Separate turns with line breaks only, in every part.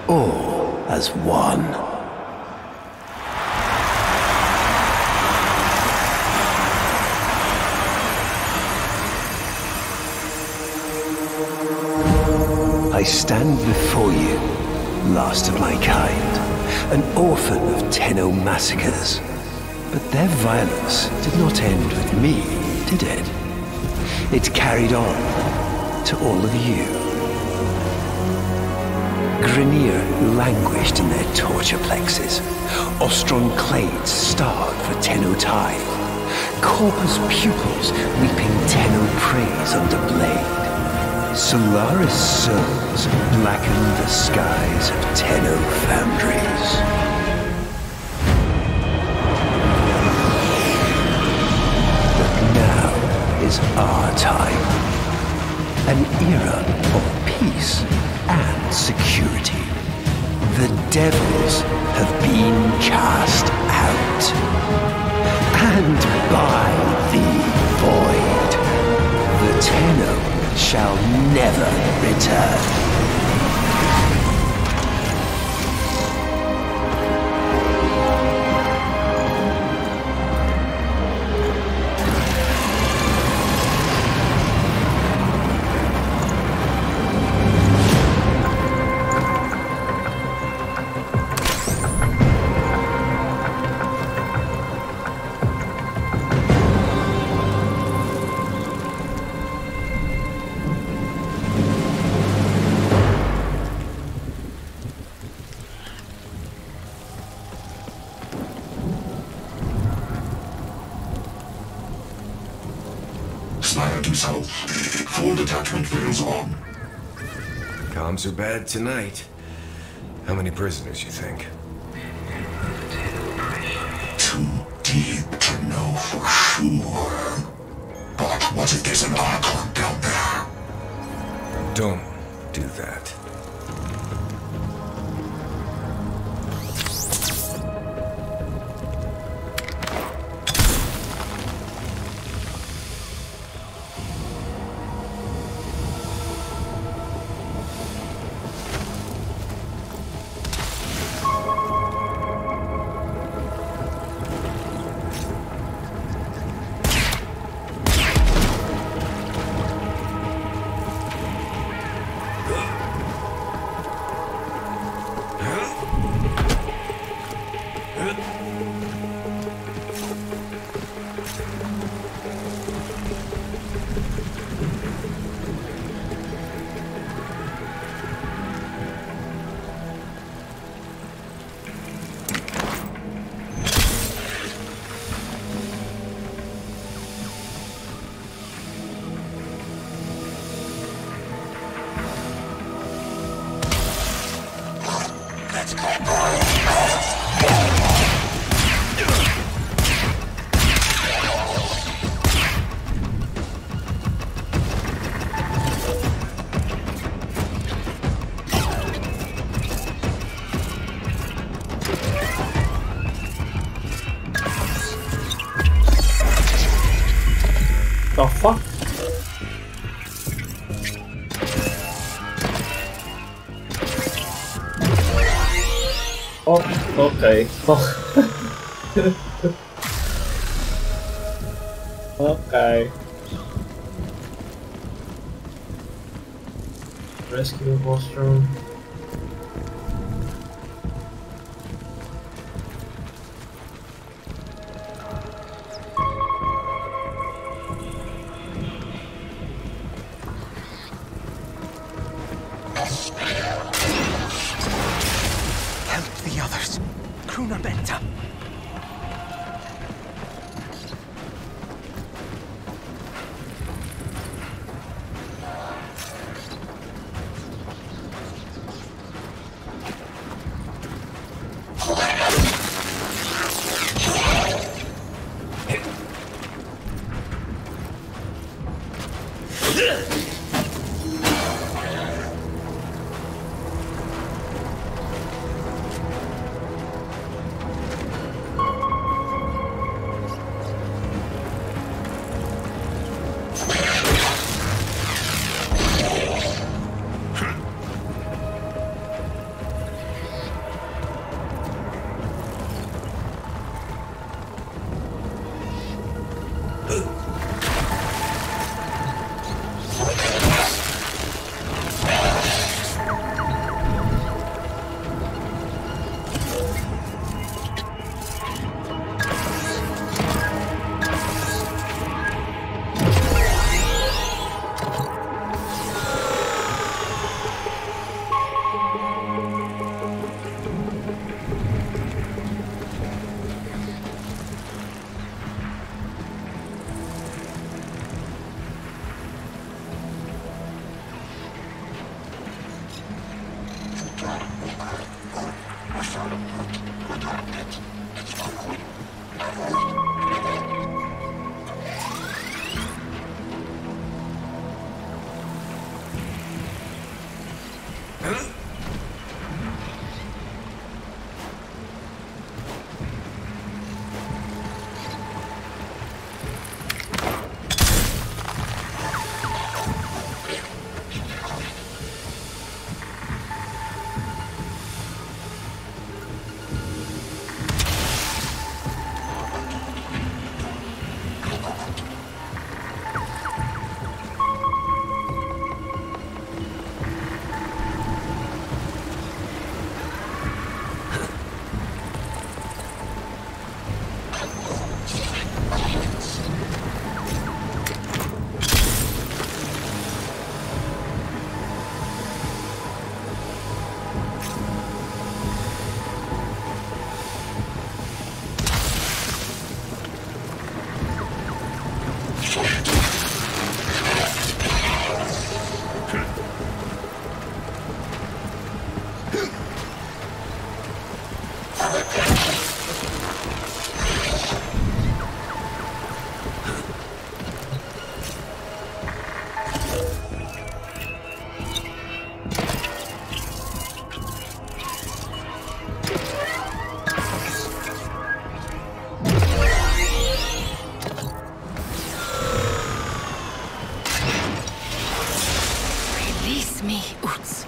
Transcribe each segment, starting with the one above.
all as one. I stand before you, last of my kind, an orphan of Tenno massacres. But their violence did not end with me, did it? It carried on to all of you. Grineer languished in their torture plexes. Ostron clades starved for Tenno tithe. Corpus pupils weeping Tenno praise under blade. Solaris souls blackened the skies of Tenno foundries. But now is our time. An era of peace and security. The devils have been cast out. And by the void, the Tenno shall never return.
Full detachment fails on.
Comms are bad tonight. How many prisoners, you think?
Too deep to know for sure. But what if there's an Archon down there?
Don't do that.
The fuck? Oh, okay. Okay. Rescue Ostron.
Release me, Uts.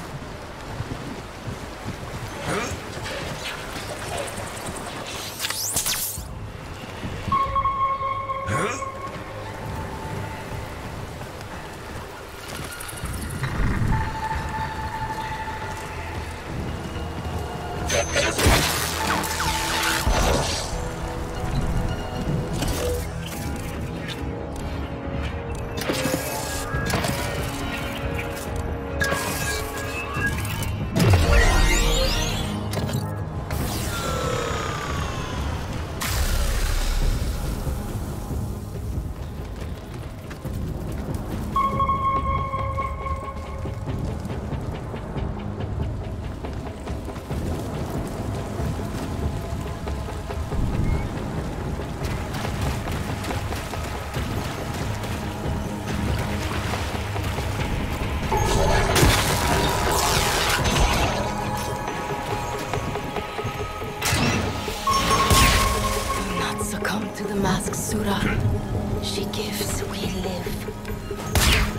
To the mask, Sura. She gives, we live.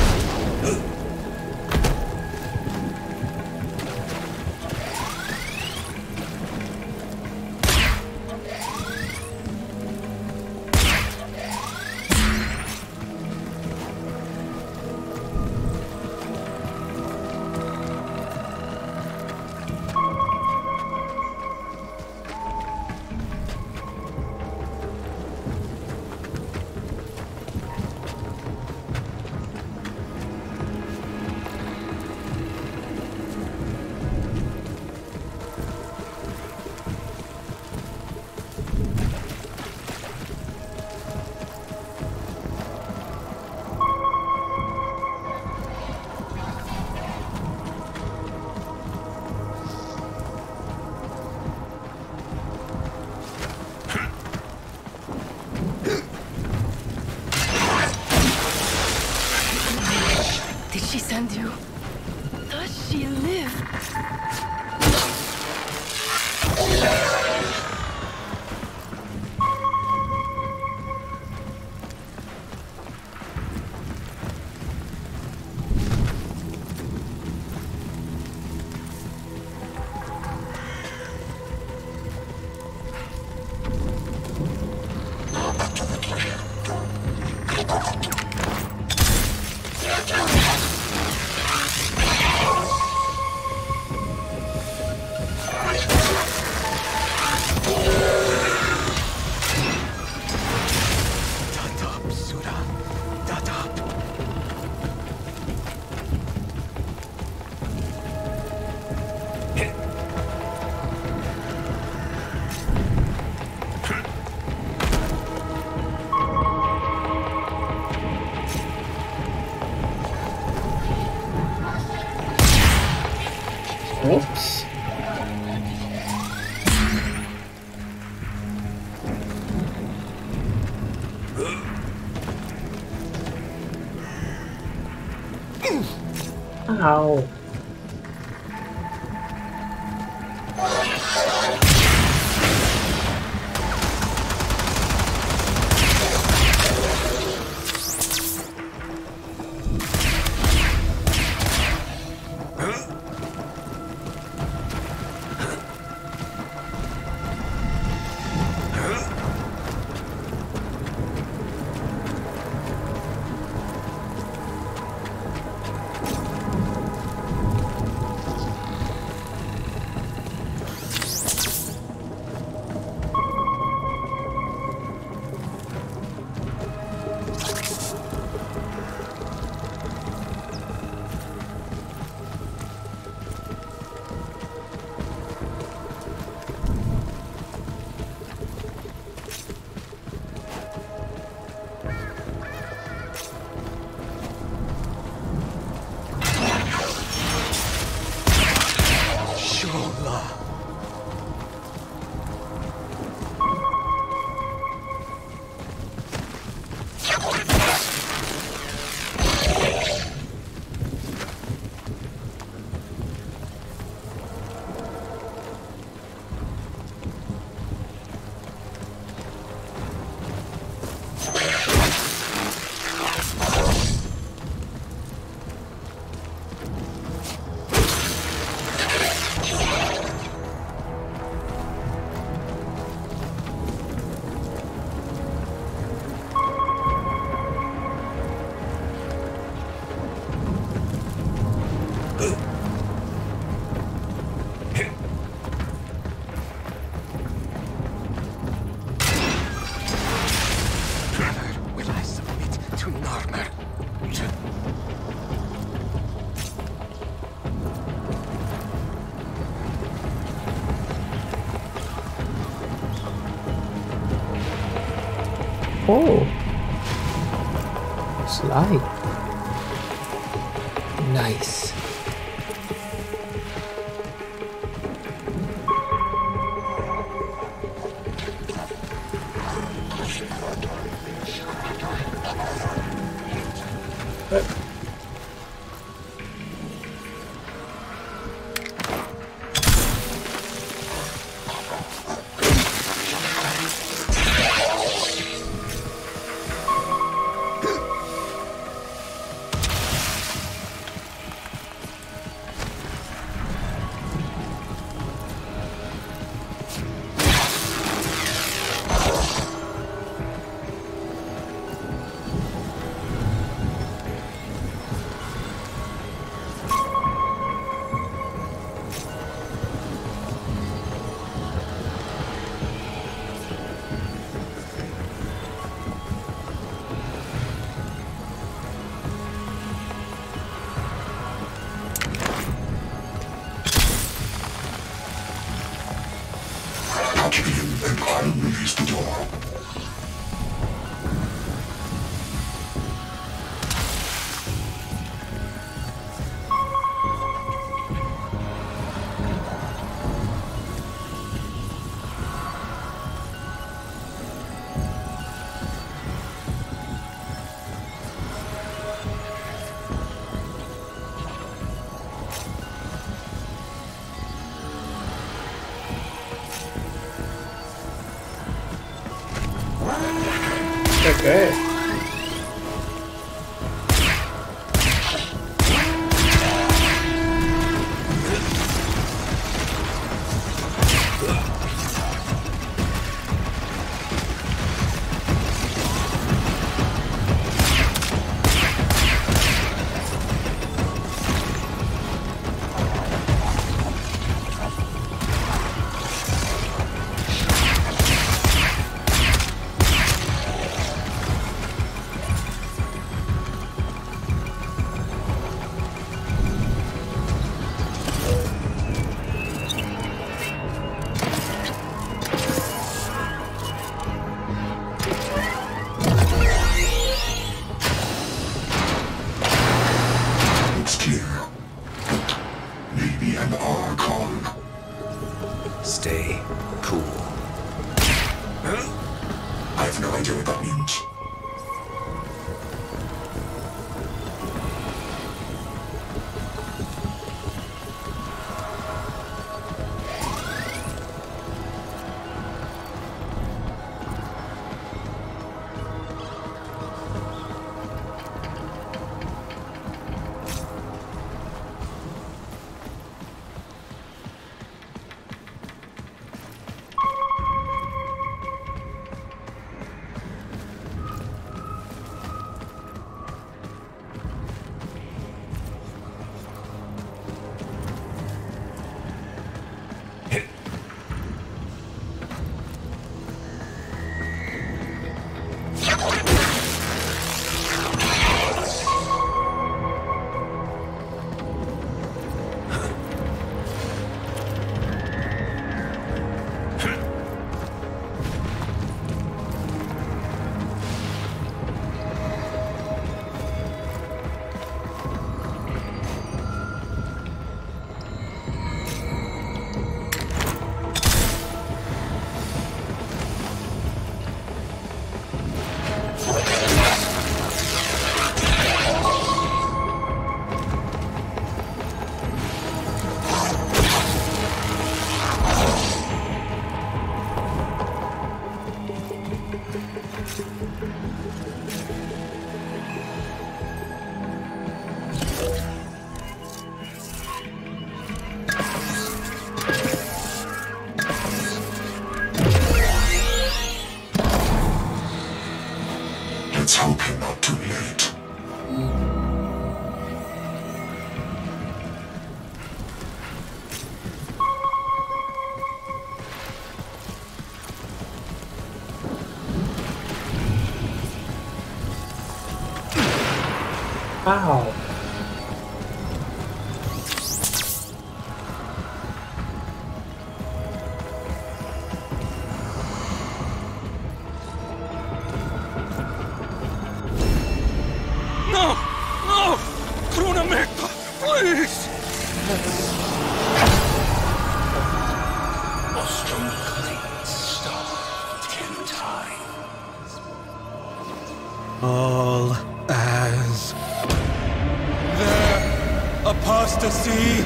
Did she send you? Does she live?
Whoops. Ow.
Oh, slide. Nice.
Touch him and I'll release the door.
Okay.
It's clear. Maybe an Archon.
Stay cool.
I have no idea what that means.
Ow.
No! No! Krunamekta! Please!
Ostrom clades starve 10 times.
All as their apostasy.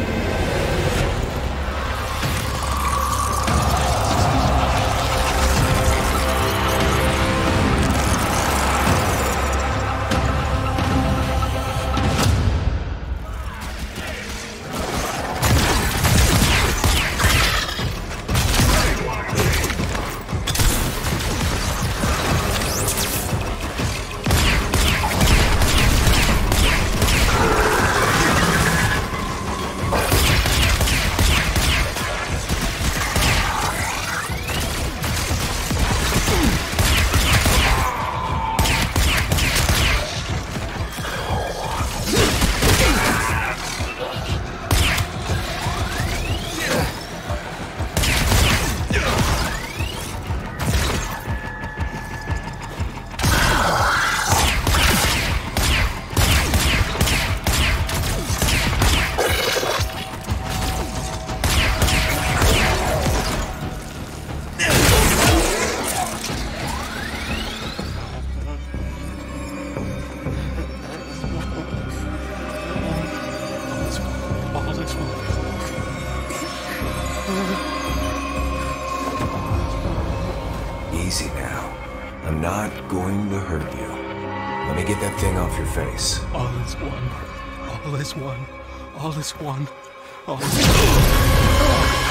Easy now. I'm not going to hurt you. Let me get that thing off your face.
All is one. All is one. All is one. All is one.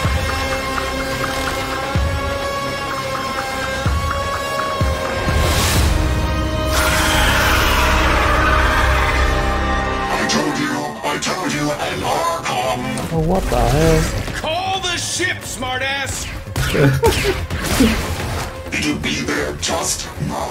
I told you, and Arkham.
Oh, what the hell?
Call the ship, smartass!
It'll be there just now.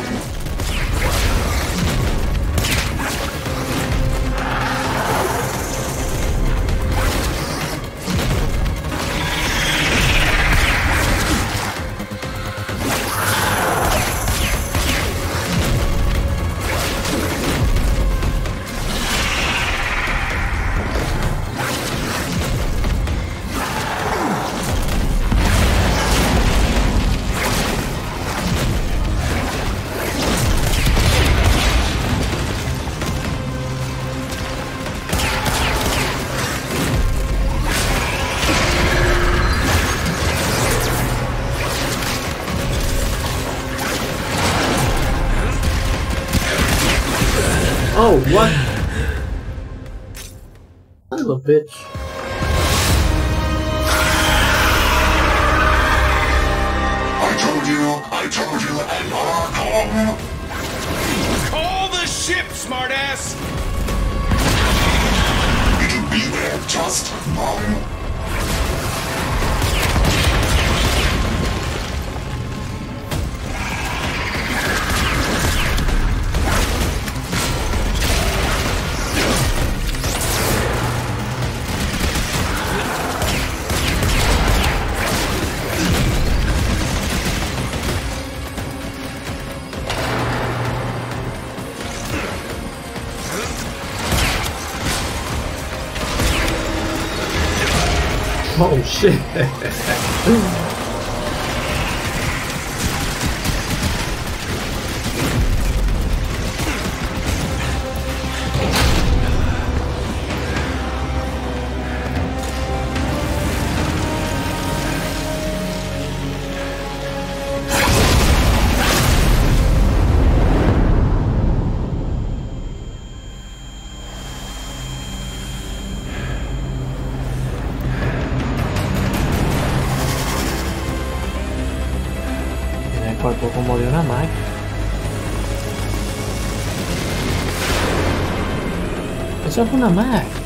Oh, what? Son of a bitch.
I told you, and Arkham.
Call the ship, smartass!
It'll be there just now.
Oh shit. Cuerpo como de una máquina. Eso es una Mac.